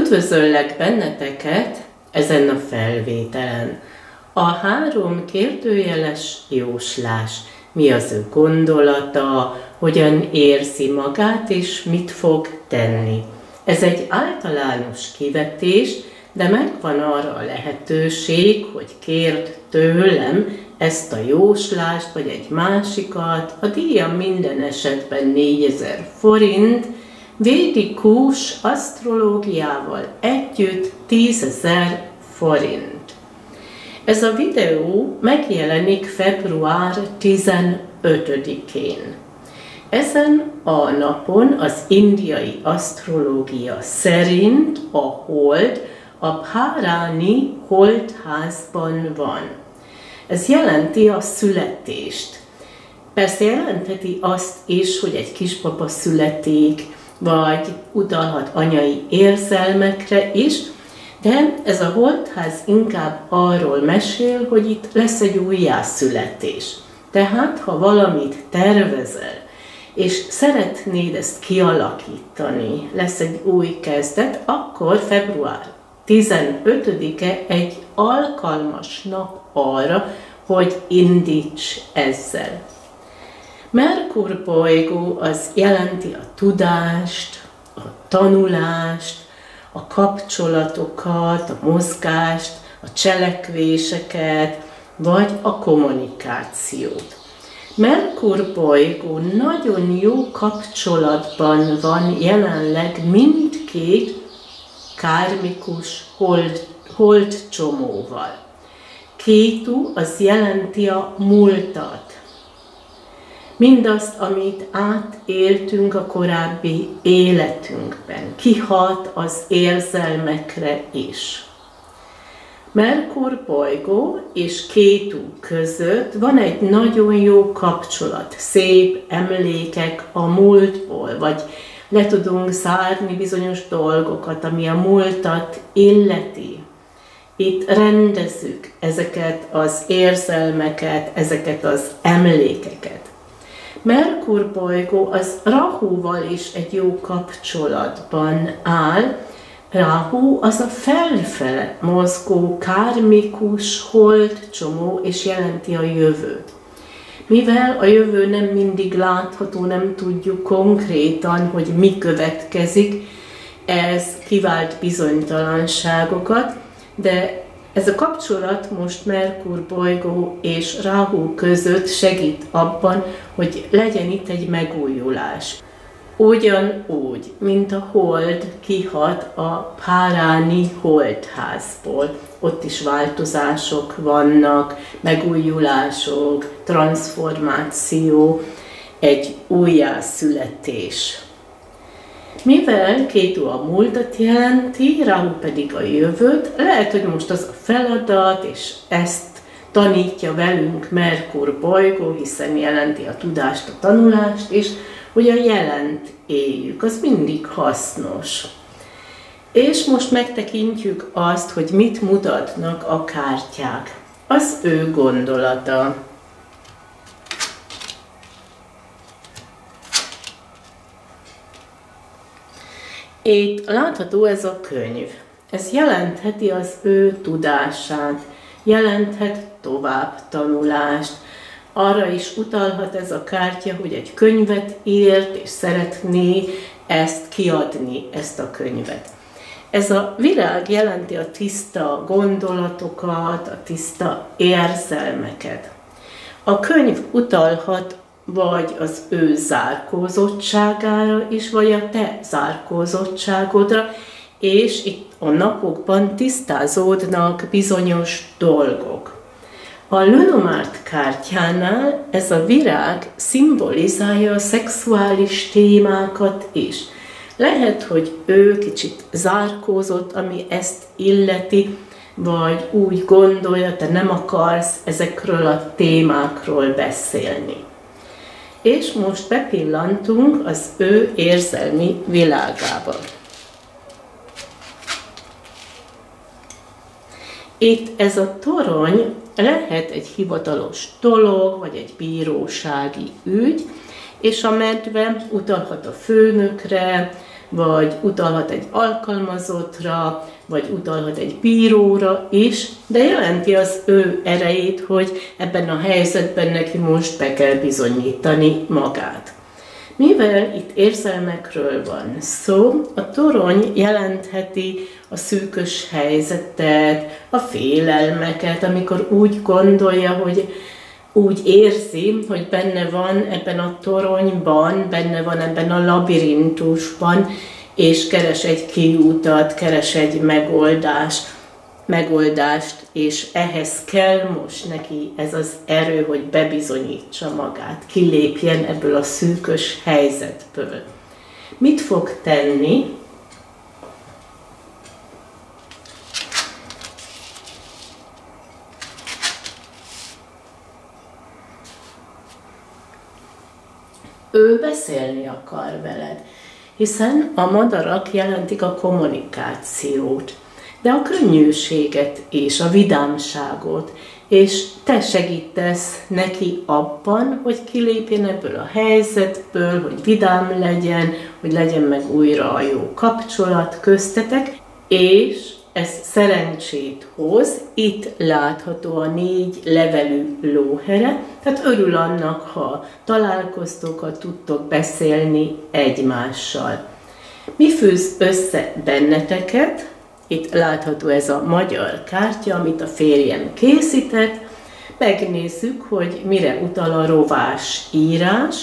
Üdvözöllek benneteket ezen a felvételen. A 3 kérdőjeles jóslás. Mi az ő gondolata, hogyan érzi magát és mit fog tenni. Ez egy általános kivetés, de megvan arra a lehetőség, hogy kérd tőlem ezt a jóslást, vagy egy másikat. A díjam minden esetben 4000 forint, védikus asztrológiával együtt 10.000 forint. Ez a videó megjelenik február 15-én. Ezen a napon az indiai asztrológia szerint a hold a Bharani holdházban van. Ez jelenti a születést. Persze jelentheti azt is, hogy egy kisbaba születik, vagy utalhat anyai érzelmekre is, de ez a holdház inkább arról mesél, hogy itt lesz egy újjászületés. Tehát, ha valamit tervezel, és szeretnéd ezt kialakítani, lesz egy új kezdet, akkor február 15-e egy alkalmas nap arra, hogy indíts ezzel. Merkur bolygó az jelenti a tudást, a tanulást, a kapcsolatokat, a mozgást, a cselekvéseket, vagy a kommunikációt. Merkur bolygó nagyon jó kapcsolatban van jelenleg mindkét kármikus holdcsomóval. Kétu az jelenti a múltat. Mindazt, amit átéltünk a korábbi életünkben, kihat az érzelmekre is. Merkur bolygó és Kétu között van egy nagyon jó kapcsolat, szép emlékek a múltból, vagy le tudunk zárni bizonyos dolgokat, ami a múltat illeti. Itt rendezzük ezeket az érzelmeket, ezeket az emlékeket. Merkur bolygó az Rahúval is egy jó kapcsolatban áll. Rahu az a felfele mozgó kármikus holdcsomó, és jelenti a jövőt. Mivel a jövő nem mindig látható, nem tudjuk konkrétan, hogy mi következik, ez kivált bizonytalanságokat, de ez a kapcsolat most Merkur bolygó és Rahu között segít abban, hogy legyen itt egy megújulás. Ugyanúgy, mint a hold kihat a Bharani holdházból. Ott is változások vannak, megújulások, transformáció, egy újjászületés. Mivel Kétu a múltat jelenti, Rahu pedig a jövőt, lehet, hogy most az a feladat, és ezt tanítja velünk Merkur bolygó, hiszen jelenti a tudást, a tanulást, és hogy a jelent éljük, az mindig hasznos. És most megtekintjük azt, hogy mit mutatnak a kártyák. Az ő gondolata. Itt látható ez a könyv. Ez jelentheti az ő tudását, jelenthet továbbtanulást. Arra is utalhat ez a kártya, hogy egy könyvet írt, és szeretné ezt kiadni, ezt a könyvet. Ez a virág jelenti a tiszta gondolatokat, a tiszta érzelmeket. A könyv utalhat vagy az ő zárkózottságára is, vagy a te zárkózottságodra, és itt a napokban tisztázódnak bizonyos dolgok. A Lenormand kártyánál ez a virág szimbolizálja a szexuális témákat is. Lehet, hogy ő kicsit zárkózott, ami ezt illeti, vagy úgy gondolja, te nem akarsz ezekről a témákról beszélni. És most bepillantunk az ő érzelmi világába. Itt ez a torony lehet egy hivatalos dolog, vagy egy bírósági ügy, és a medve utalhat a főnökre, vagy utalhat egy alkalmazottra, vagy utalhat egy bíróra is, de jelenti az ő erejét, hogy ebben a helyzetben neki most be kell bizonyítani magát. Mivel itt érzelmekről van szó, a torony jelentheti a szűkös helyzetet, a félelmeket, amikor úgy gondolja, hogy úgy érzi, hogy benne van ebben a toronyban, benne van ebben a labirintusban, és keres egy kiutat, keres egy megoldást, és ehhez kell most neki ez az erő, hogy bebizonyítsa magát, kilépjen ebből a szűkös helyzetből. Mit fog tenni? Ő beszélni akar veled, hiszen a madarak jelentik a kommunikációt, de a könnyűséget és a vidámságot, és te segítesz neki abban, hogy kilépjen ebből a helyzetből, hogy vidám legyen, hogy legyen meg újra a jó kapcsolat köztetek, és ez szerencsét hoz. Itt látható a 4 levelű lóhere, tehát örül annak, ha találkoztok, ha tudtok beszélni egymással. Mi fűz össze benneteket? Itt látható ez a magyar kártya, amit a férjem készített. Megnézzük, hogy mire utal a rovás írás.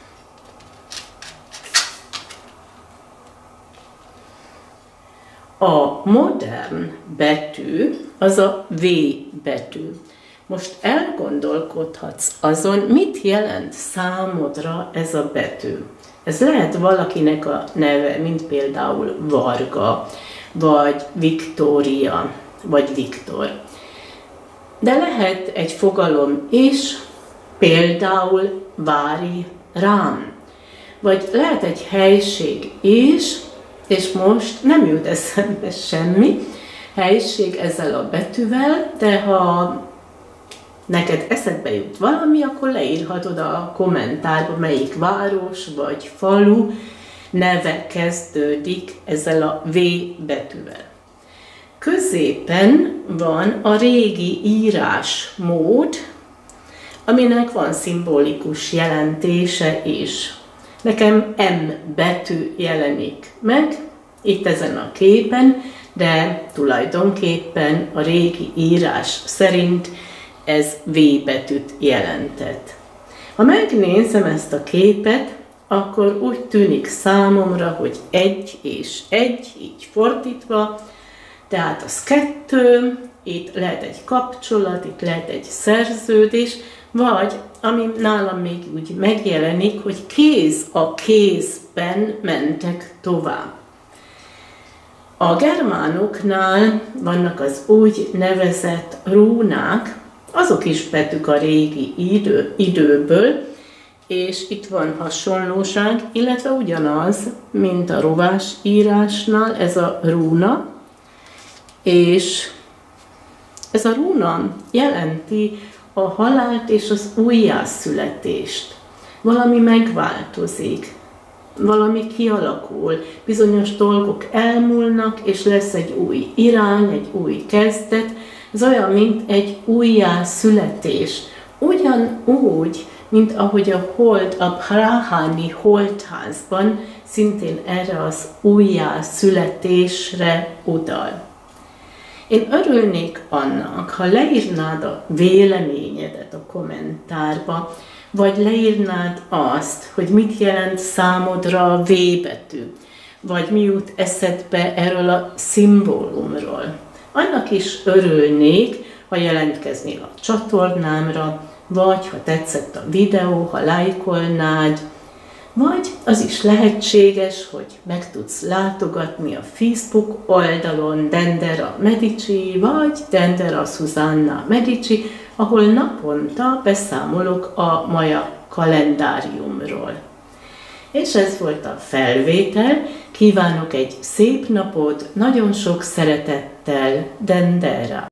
A modern betű az a V betű. Most elgondolkodhatsz azon, mit jelent számodra ez a betű. Ez lehet valakinek a neve, mint például Varga, vagy Viktória, vagy Viktor. De lehet egy fogalom is, például várj rám. Vagy lehet egy helység is, és most nem jut eszembe semmi helység ezzel a betűvel, de ha neked eszedbe jut valami, akkor leírhatod a kommentárba, melyik város vagy falu neve kezdődik ezzel a V betűvel. Középen van a régi írásmód, aminek van szimbolikus jelentése is. Nekem M betű jelenik meg itt ezen a képen, de tulajdonképpen a régi írás szerint ez V betűt jelentett. Ha megnézem ezt a képet, akkor úgy tűnik számomra, hogy 1 és 1, így fordítva, tehát az 2, itt lehet egy kapcsolat, itt lehet egy szerződés, vagy ami nálam még úgy megjelenik, hogy kéz a kézben mentek tovább. A germánoknál vannak az úgy nevezett rúnák, azok is betűk a régi időből, és itt van hasonlóság, illetve ugyanaz, mint a rovás írásnál, ez a rúna, és ez a rúna jelenti a halált és az újjászületést. Valami megváltozik, valami kialakul, bizonyos dolgok elmúlnak, és lesz egy új irány, egy új kezdet. Ez olyan, mint egy újjászületés. Ugyanúgy, mint ahogy a Praháni holtházban szintén erre az újjászületésre utal. Én örülnék annak, ha leírnád a véleményedet a kommentárba, vagy leírnád azt, hogy mit jelent számodra a V betű, vagy mi jut eszedbe erről a szimbólumról. Annak is örülnék, ha jelentkeznél a csatornámra, vagy ha tetszett a videó, ha lájkolnád, vagy az is lehetséges, hogy meg tudsz látogatni a Facebook oldalon Dendera Medici, vagy Dendera Susanna Medici, ahol naponta beszámolok a maja kalendáriumról. És ez volt a felvétel. Kívánok egy szép napot, nagyon sok szeretettel, Dendera!